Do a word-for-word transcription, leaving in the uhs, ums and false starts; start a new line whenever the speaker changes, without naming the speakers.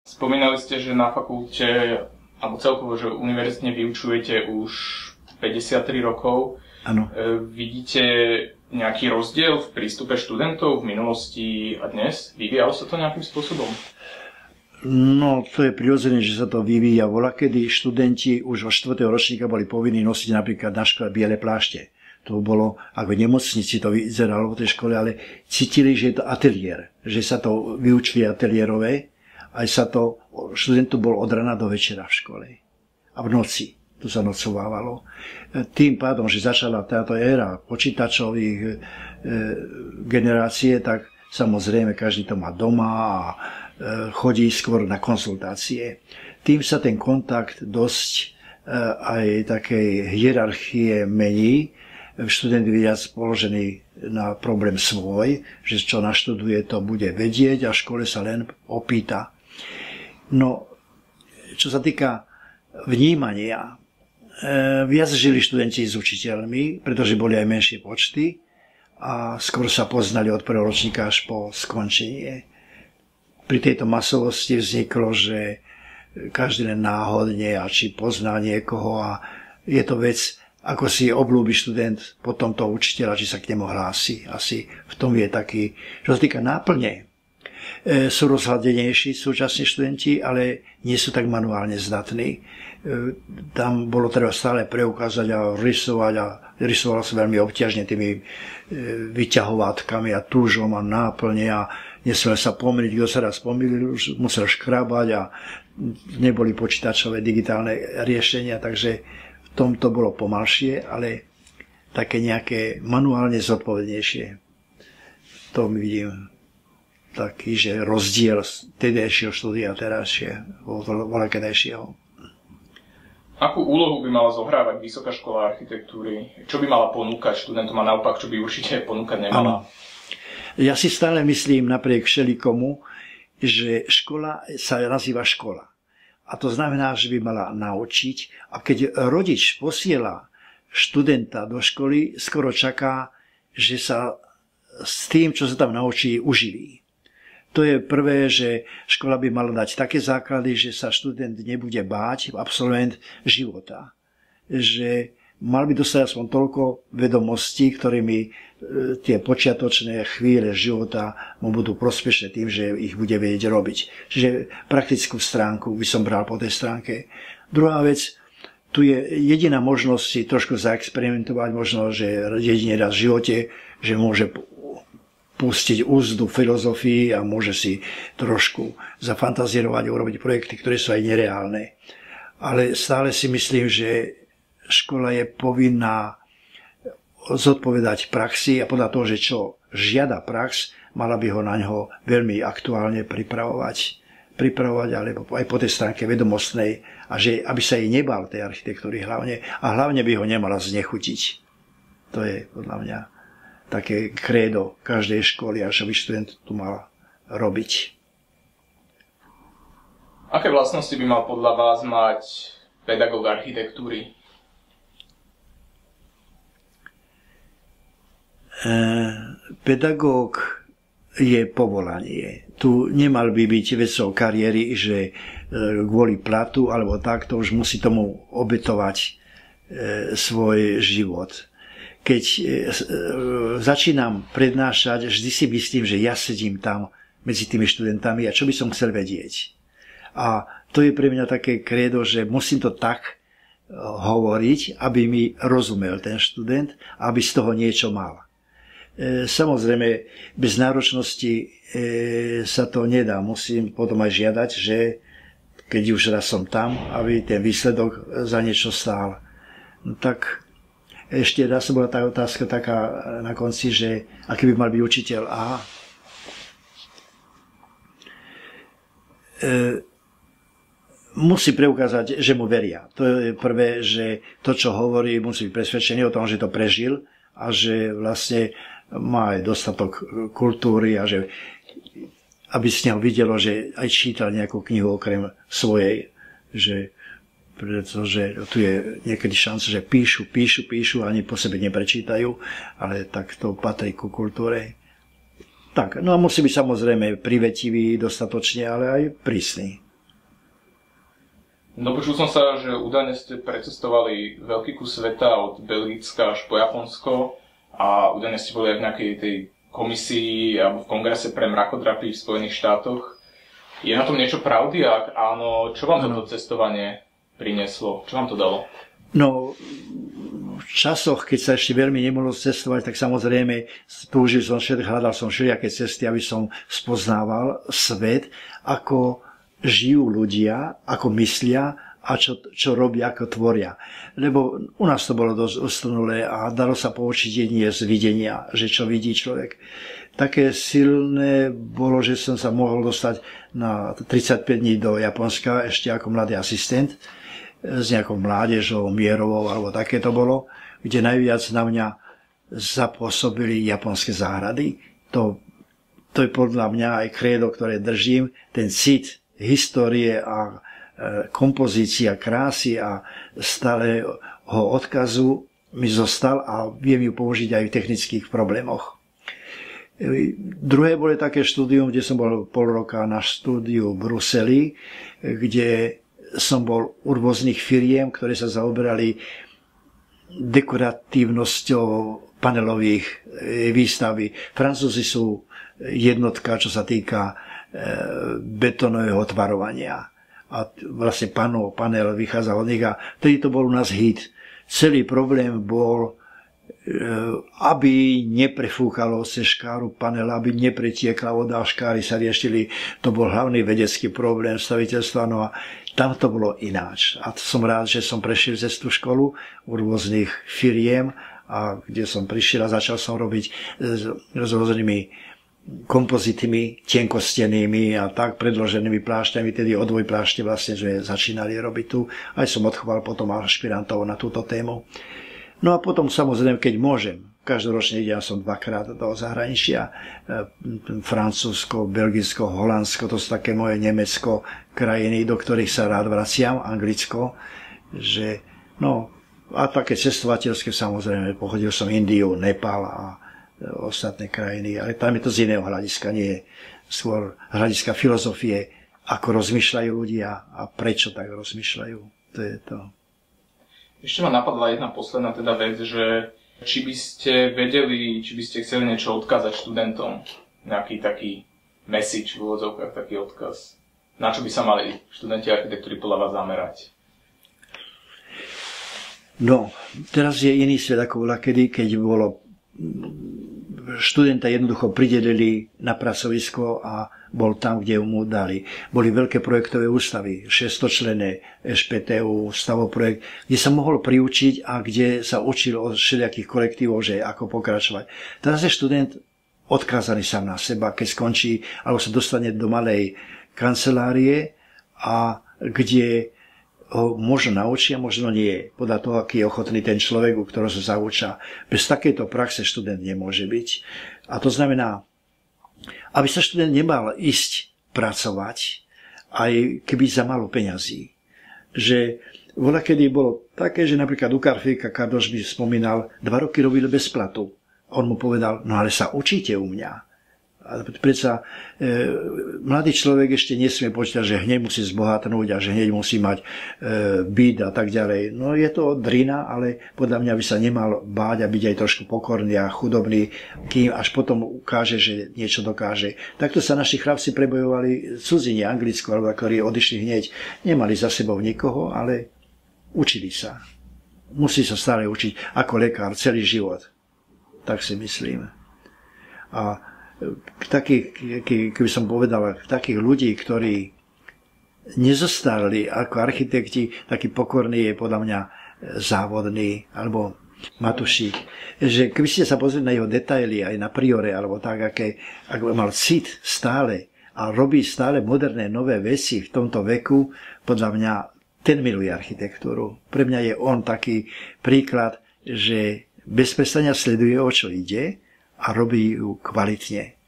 Spomínali ste, že na fakulte, alebo celkovo, že univerzitne vyučujete už päťdesiattri rokov.
Áno.
E, vidíte nejaký rozdiel v prístupe študentov v minulosti a dnes? Vyvíjalo sa to nejakým spôsobom?
No, to je prirodzené, že sa to vyvíja. Volakedy študenti už od štvrtého ročníka boli povinní nosiť napríklad na škole biele plášte. To bolo, ako v nemocnici to vyzeralo v tej škole, ale cítili, že je to ateliér, že sa to vyučili ateliérové, aj sa to, študentu bol od rana do večera v škole. A v noci tu sa nocovávalo. Tým pádom, že začala táto éra počítačových e, generácie, tak samozrejme každý to má doma a e, chodí skôr na konzultácie. Tým sa ten kontakt dosť e, aj takej hierarchie mení. Študent je viac položený na problém svoj, že čo naštuduje, to bude vedieť a v škole sa len opýta. No, čo sa týka vnímania, e, viac žili študenti s učiteľmi, pretože boli aj menšie počty a skôr sa poznali od prvého ročníka až po skončenie. Pri tejto masovosti vzniklo, že každý len náhodne a či pozná niekoho a je to vec, ako si oblúbi študent potom toho učiteľa, či sa k nemu hlási. Asi v tom je taký, čo sa týka náplne, e, sú rozhľadenejší súčasní študenti, ale nie sú tak manuálne zdatní. E, tam bolo treba stále preukázať a rysovať a rysovalo sa veľmi obťažne tými e, vyťahovátkami a túžom a náplne a nesmel sa pomýliť, kto sa raz pomýlil, už musel škrabať a neboli počítačové digitálne riešenia, takže v tomto bolo pomalšie, ale také nejaké manuálne zodpovednejšie. To mi vidím taký, že rozdiel z tedajšieho štúdia a terajšieho, voľakedajšieho.
Akú úlohu by mala zohrávať Vysoká škola architektúry? Čo by mala ponúkať študentom a naopak, čo by určite ponúkať nemala?
Ano. Ja si stále myslím napriek všelikomu, že škola sa nazýva škola. A to znamená, že by mala naučiť. A keď rodič posiela študenta do školy, skoro čaká, že sa s tým, čo sa tam naučí, uživí. To je prvé, že škola by mala dať také základy, že sa študent nebude báť, absolvent života. Že mal by dostať aspoň toľko vedomostí, ktorými tie počiatočné chvíle života mu budú prospešné tým, že ich bude vedieť robiť. Čiže praktickú stránku by som bral po tej stránke. Druhá vec, tu je jediná možnosť si trošku zaexperimentovať, možno, že jedine raz v živote, že môže pustiť úzdu filozofii a môže si trošku zafantazírovať a urobiť projekty, ktoré sú aj nereálne. Ale stále si myslím, že škola je povinná zodpovedať praxi a podľa toho, že čo žiada prax, mala by ho na ňo veľmi aktuálne pripravovať. Pripravovať, alebo aj po tej stránke vedomostnej, a že aby sa jej nebal tej architektúry hlavne, a hlavne by ho nemala znechutiť. To je podľa mňa také krédo každej školy, a čo by študent tu mal robiť.
Aké vlastnosti by mal podľa vás mať pedagóg architektúry?
Pedagóg je povolanie. Tu nemal by byť vecou kariéry, že kvôli platu alebo tak, to už musí tomu obetovať svoj život. Keď začínam prednášať, vždy si myslím, že ja sedím tam medzi tými študentami a čo by som chcel vedieť. A to je pre mňa také krédo, že musím to tak hovoriť, aby mi rozumel ten študent a aby z toho niečo mal. Samozrejme, bez náročnosti sa to nedá. Musím potom aj žiadať, že keď už raz som tam, aby ten výsledok za niečo stál. No tak ešte raz bola tá otázka taká na konci, že aký by mal byť učiteľ. Aha. E, musí preukázať, že mu veria. To je prvé, že to, čo hovorí, musí byť presvedčený o tom, že to prežil a že vlastne má aj dostatok kultúry a že aby s ňou videlo, že aj čítal nejakú knihu okrem svojej, že pretože tu je niekedy šanca, že píšu, píšu, píšu a ani po sebe neprečítajú, ale tak to patrí ku kultúre. Tak, no a musí byť samozrejme privetivý dostatočne, ale aj prísny.
No počul som sa, že údajne ste precestovali veľký kus sveta od Belgicka až po Japonsko a údajne ste boli aj v nejakej tej komisii alebo v kongrese pre mrakodrapy v Spojených štátoch. Je na tom niečo pravdy? Ak áno, čo vám toto cestovanie prinieslo? Čo vám to dalo?
No, v časoch, keď sa ešte veľmi nemohlo cestovať, tak samozrejme použil som všetko, hľadal som všelijaké cesty, aby som spoznával svet, ako žijú ľudia, ako myslia a čo, čo robia, ako tvoria. Lebo u nás to bolo dosť ustrnulé a dalo sa poučiť jedine z videnia, že čo vidí človek. Také silné bolo, že som sa mohol dostať na tridsaťpäť dní do Japonska ešte ako mladý asistent s nejakou mládežou, mierovou alebo také to bolo, kde najviac na mňa zapôsobili japonské záhrady. To, to je podľa mňa aj krédo, ktoré držím, ten cit histórie a kompozícia krásy a stáleho odkazu mi zostal a viem ju použiť aj v technických problémoch. Druhé bolo také štúdium, kde som bol pol roka na štúdiu v Bruseli, kde som bol u rôznych firiem, ktoré sa zaoberali dekoratívnosťou panelových výstavy. Francúzi sú jednotka, čo sa týka betónového tvarovania. A vlastne panel, panel vychádzal od nich a vtedy to bol u nás hit. Celý problém bol, aby neprefúkalo cez škáru panel, aby nepretiekla voda a škáry sa riešili. To bol hlavný vedecký problém staviteľstva. No a tam to bolo ináč. A som rád, že som prešiel cez tú školu u rôznych firiem, a kde som prišiel a začal som robiť s rôznymi kompozitmi, tenkostenými a tak predloženými plášťami, tedy odvoj plášte vlastne, že začínali robiť tu. Aj som odchoval potom ašpirantov na túto tému. No a potom samozrejme, keď môžem, každoročne idem som dvakrát do zahraničia, Francúzsko, Belgicko, Holandsko, to sú také moje Nemecko krajiny, do ktorých sa rád vraciam, Anglicko, že no a také cestovateľské samozrejme, pochodil som Indiu, Nepal a ostatné krajiny, ale tam je to z iného hľadiska, nie skôr hľadiska filozofie, ako rozmýšľajú ľudia a prečo tak rozmýšľajú. To je to.
Ešte ma napadla jedna posledná teda vec, že či by ste vedeli, či by ste chceli niečo odkázať študentom, nejaký taký message v úvodzovkách, taký odkaz. Na čo by sa mali študenti architektúry podľa vás zamerať? No, teraz je iný svet ako bola kedy, keď bolo študenta jednoducho pridelili na pracovisko a bol tam, kde mu dali. Boli veľké projektové ústavy, šesťstočlenné eš pé té ú, stavoprojekt, kde sa mohol priučiť a kde sa učil od všelijakých kolektívov, že ako pokračovať. Teraz je študent odkázaný sám na seba, keď skončí, alebo sa dostane do malej kancelárie, a kde ho možno naučia, možno nie. Podľa toho, aký je ochotný ten človek, u ktorého sa zauča. Bez takejto praxe študent nemôže byť. A to znamená, aby sa študent nemal ísť pracovať, aj keby za málo peňazí. Že voľakedy bolo také, že napríklad u Karfíka Kardoš by spomínal, dva roky robil bez platu. On mu povedal, no ale sa učíte u mňa. A predsa e, mladý človek ešte nesmie počítať, že hneď musí zbohatnúť a že hneď musí mať e, byt a tak ďalej. No je to drina, ale podľa mňa by sa nemal báť a byť aj trošku pokorný a chudobný, kým až potom ukáže, že niečo dokáže. Takto sa naši chlapci prebojovali v cudzine, Anglicku, alebo ktorí odišli hneď. Nemali za sebou nikoho, ale učili sa. Musí sa stále učiť ako lekár celý život. Tak si myslím. A takých, keby som povedal, takých ľudí, ktorí nezostali ako architekti, taký pokorný je podľa mňa Závodný alebo Matušík. Že keby ste sa pozreli na jeho detaily, aj na Priore, alebo tak, aké, ako mal cit stále a robí stále moderné nové veci v tomto veku, podľa mňa ten miluje architektúru. Pre mňa je on taký príklad, že bez prestania sleduje, o čo ide, a robí ju kvalitne.